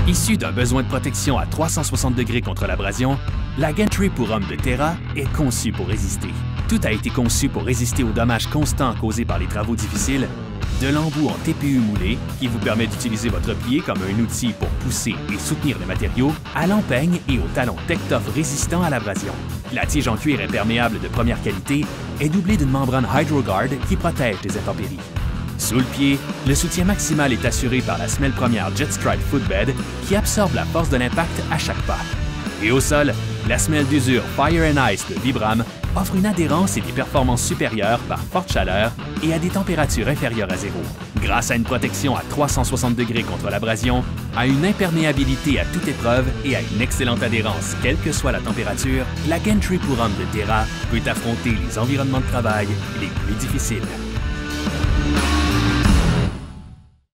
Issue d'un besoin de protection à 360 degrés contre l'abrasion, la Gantry pour hommes de Terra est conçue pour résister. Tout a été conçu pour résister aux dommages constants causés par les travaux difficiles, de l'embout en TPU moulé, qui vous permet d'utiliser votre pied comme un outil pour pousser et soutenir les matériaux, à l'empeigne et au talon Tech-Tough résistant à l'abrasion. La tige en cuir imperméable de première qualité est doublée d'une membrane HydroGuard qui protège des intempéries. Sous le pied, le soutien maximal est assuré par la semelle première Jetstride Footbed qui absorbe la force de l'impact à chaque pas. Et au sol, la semelle d'usure Fire and Ice de Vibram offre une adhérence et des performances supérieures par forte chaleur et à des températures inférieures à zéro. Grâce à une protection à 360 degrés contre l'abrasion, à une imperméabilité à toute épreuve et à une excellente adhérence quelle que soit la température, la Gantry pour hommes de Terra peut affronter les environnements de travail les plus difficiles.